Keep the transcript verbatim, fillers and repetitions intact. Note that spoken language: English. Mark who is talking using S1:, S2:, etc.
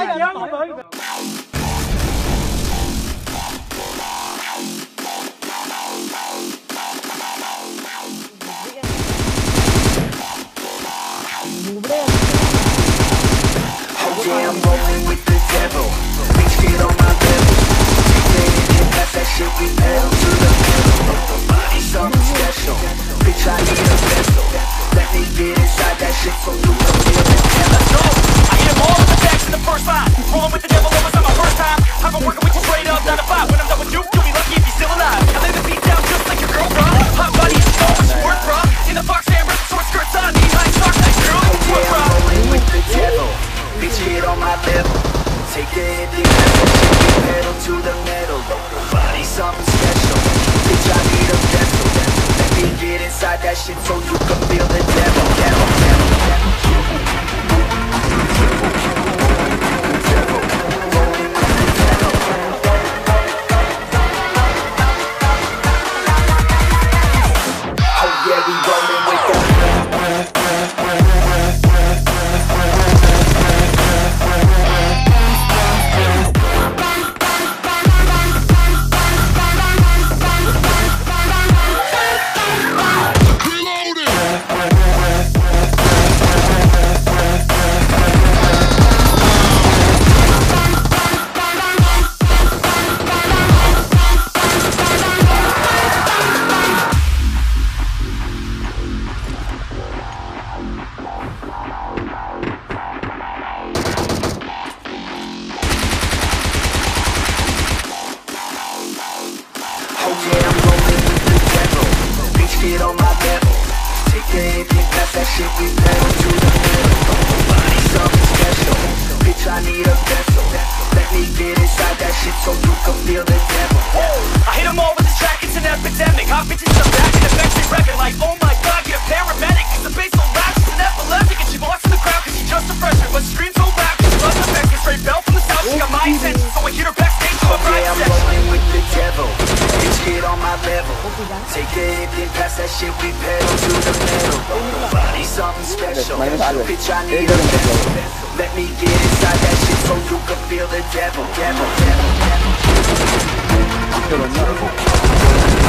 S1: Yeah, I'm rolling with the devil. Bitch, get on my level. Take pass that shit, we pedal to the metal. Body something special. Bitch, I need a vessel. Let me get inside that shit so you can feel it. Let's go. I hit them all with the facts in the first line. Rolling with the devil, it was not my first time. I've been working with you straight up, nine to five. When I'm done with you, you'll be lucky if you're still alive. I lay the beat down just like your girl, bro. Hot body, you know what you worth, bro. In the box, man, ripping short skirts on. Knee high socks, nice girl. Yeah, I'm rolling with the devil. Bitch, get on my level. Take the hit, the pass that shit, we pedal to the metal. Body something special. Bitch, I need a vessel. Let me get inside that shit so you can feel the devil. Devil, devil, devil. Oh yeah, we rolling with the get on my level. Take the hit, pass that shit, we pedal to the metal. Body something special. Bitch, I need a vessel. Let me get inside that shit so you can feel the devil. I hit them all with this track, it's an epidemic. Hot bitches in the back and the back they rapping like, oh my god, get a paramedic. Cause the bass so loud, she's an epileptic. And she walks in the crowd cause she's just a freshman. But she screams so loud cause she loves the best. Get straight bell from the south, she got my attention. So I hit her backstage to a private session. Yeah, I'm rolling with the devil. Bitch, get on my level. Take the hit, then pass that shit, we pedal to the metal. Body something special. Bitch, I need a vessel. Let me get inside that shit so you can feel the devil. Devil, devil, devil.